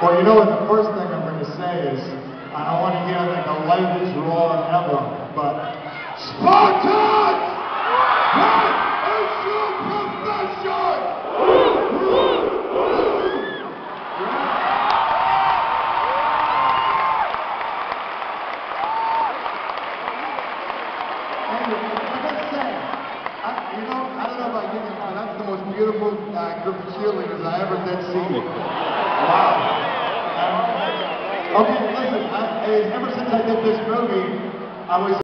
Well, you know what, the first thing I'm going to say is, I don't want to hear like the lightest roar ever, but Spartans! What is your profession? I don't know about you, but that's the most beautiful group of cheerleaders I ever did see. Wow. Okay, listen, ever since I did this movie, I was